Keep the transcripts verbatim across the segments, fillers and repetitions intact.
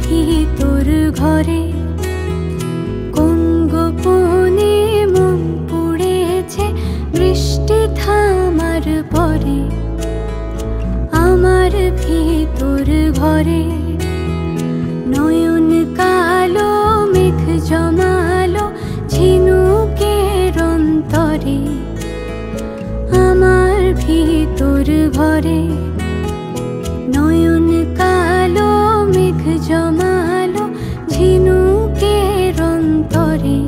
ভিতর ঘরে কোন গোপনে মন পড়েছে বৃষ্টি থামার পরে। আমার ভিতর ঘরে নয়ন কালো মেঘ জমালো ঝিনুকের অন্তরে। আমার ভিতর ঘরে নয়ন কালো মেঘ জমালো ঝিনুকের অন্তরে।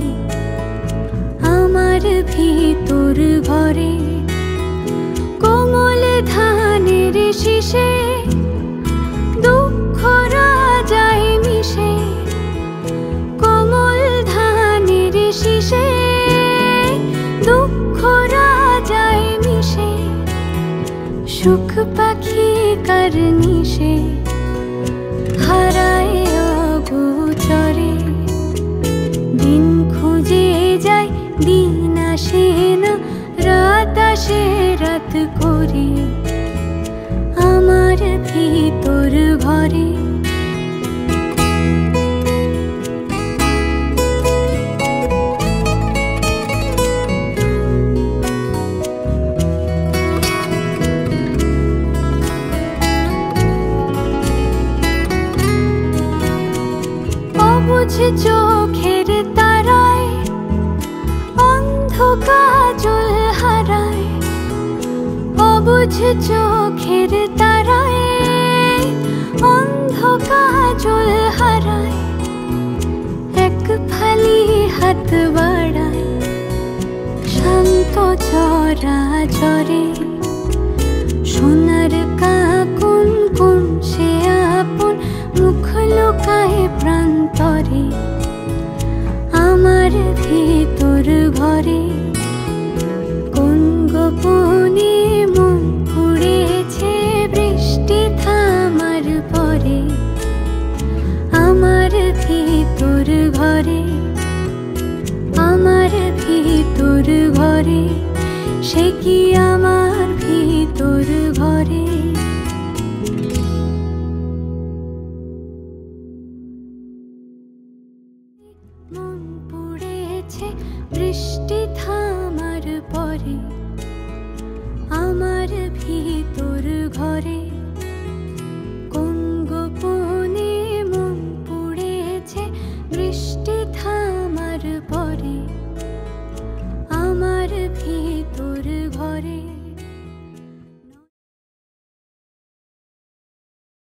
আমার ভিতর ঘরে কোমল ধানের শীষে দুঃখ রাজায় মিশে। কোমল ধানের শীষে দুঃখ রাজায় মিশে। সুখ পাখি কার নিশে হারায় অগোচরে। দিন খুঁজে যায় দিন আসে না, রাত আসে রাত করে। আমার ভিতর ঘরে অবুঝ চোখের তারায় অন্ধ কাজল হারায়। অবুঝ চোখের তারায় অন্ধ কাজল হারায়। এক ফালি হাত বাড়ায় শান্ত চরাচরে। সোনার কাকুন কোন সে আপন মুখ লুকায় প্রান্তরে। আমার ভিতর ঘরে কোন গোপনে মন পড়েছে বৃষ্টি থামার পরে। আমার ভিতর ঘরে আমার ভিতর ঘরে সে কি আমার ভিতর ঘরে। মন পড়েছে বৃষ্টি থামার পরে। আমার ভিতর ঘরে কোন গোপনে মন পড়েছে বৃষ্টি থামার পরে। আমার